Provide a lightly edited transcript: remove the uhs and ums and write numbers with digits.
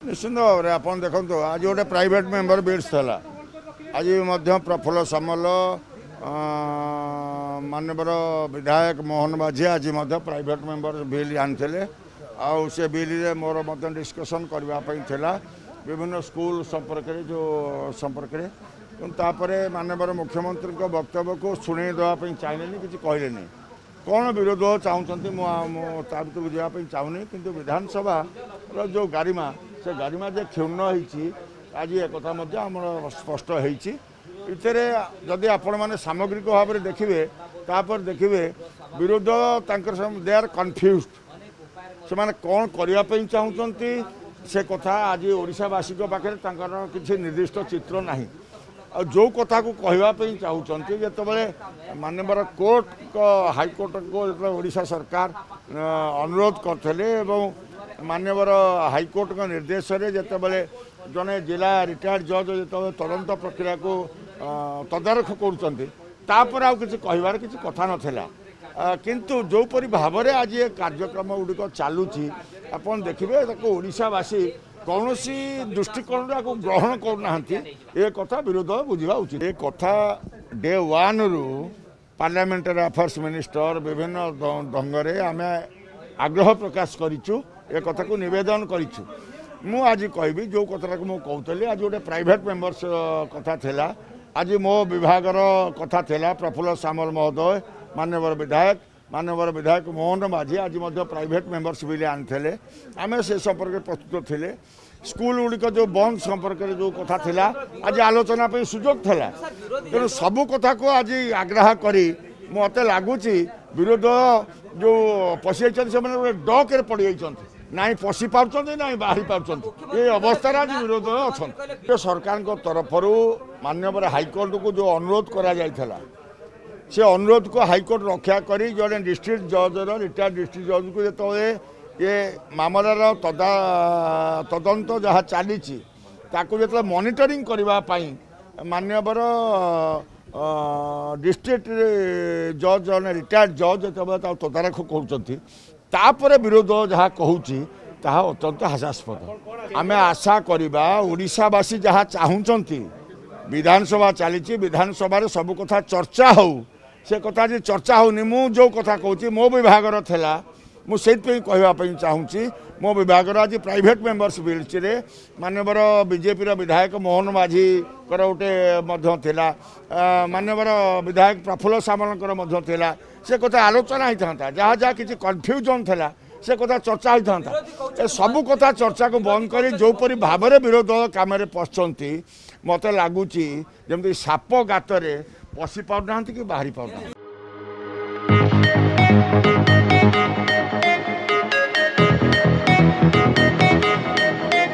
निश्चित भाव में आप देखो आज गोटे प्राइवेट मेंबर बिल्स था आज प्रफुल्ल सामल मानवर विधायक मोहन माझी आज प्राइवेट मेंबर बिल आनी आउ से बिल मोर डिस्कसन करने विभिन्न स्कूल संपर्क जो संपर्क मानवर मुख्यमंत्री वक्तव्य को शुणे देवाई चाहिए कि कहले कौन विरोध चाहते मुझे बुझापी चाहूनी कि विधानसभा जो गारिमा से गारिमा जो क्षुण्ण होती आज एक स्पष्ट होती जदि आपण मैंने सामग्रिक भाव में देखिए तापर देखिए विरोध दे आर कन्फ्यूज से मैंने कौन करने चाहते से कथा आज ओडिशावासी पाखे किसी निर्दिष्ट चित्र ना जो कथा को कहवाई चाहते जो मानवर कोर्ट हाईकोर्ट को ओडिशा सरकार अनुरोध करते मानवर हाईकोर्ट का निर्देश जिते जड़े जिला रिटायर्ड जज जो तदंत प्रक्रिया को तदारख कर किसी कहबार किसी कथा नाला किंतु जोपरी भाव में आज ये कार्यक्रम गुड़िक चलुची आप देखिए ओडिशावासी कौन सी दृष्टिकोण को ग्रहण करना ये कथा विरोध बुझा उचित ये कथा डे वन रु पार्लियामेंटरी अफेयर्स मिनिस्टर विभिन्न ढंगे आम आग्रह प्रकाश करूँ ये कथा को निवेदन करूँ मु आज कहबी जो कथा को कहूली आज गोटे प्राइवेट मेंबर्स कथा थिला आज मो विभागर कथा थिला प्रफुल्ल सामल महोदय मानवर विधायक मोहन माझी आज प्राइवेट मेंबर्स बिल आनी आम से संपर्क प्रस्तुत थे स्कूल गुड़िक जो बंद संपर्क जो कथा थिला आज आलोचना पे सुजोग थिला तेणु सबू कथा को आज आग्रह करी मत लगुच विरोध जो पशि से डक पड़ जाती ना पशि पार्टी ना बाहरी पार्टी ये अवस्था आज विरोध अच्छा सरकार तरफ मानवर हाईकोर्ट को जो अनुरोध करा जायथला से अनुरोध को हाईकोर्ट रक्षा करी जड़े डिस्ट्रिक्ट जज रिटायर्ड डिस्ट्रिक्ट जज को जो ये मामलार तदंत जहाँ चली जो मॉनिटरिंग करने मानवर डिस्ट्रिक्ट जज जड़े रिटायर्ड जज जो तदारख कर विरोध जहाँ कहूँ अत्यंत हास्यास्पद आम आशा करवा ओडिशावासी जहाँ चाहूँगी विधानसभा चली विधानसभा सबू कथा चर्चा हो से कथा जी चर्चा होनी मु जो कथा कहूँ मो विभागर थिला मुझे कहवाई चाहूँगी मो विभागर आज प्राइवेट मेंबर्स बिल मानवर बीजेपी विधायक मोहन माझी गोटे मानवर विधायक प्रफुल्ल सामल से कथा आलोचना होता जहाँ जहाँ किसी कन्फ्यूजन था से कथा चर्चा होता ए सबू कथा चर्चा को बंद कर जोपरी भाव में विरोध काम पशुंट मत लगुच जमी साप गाତରେ पशि पाना कि बाहरी पाना।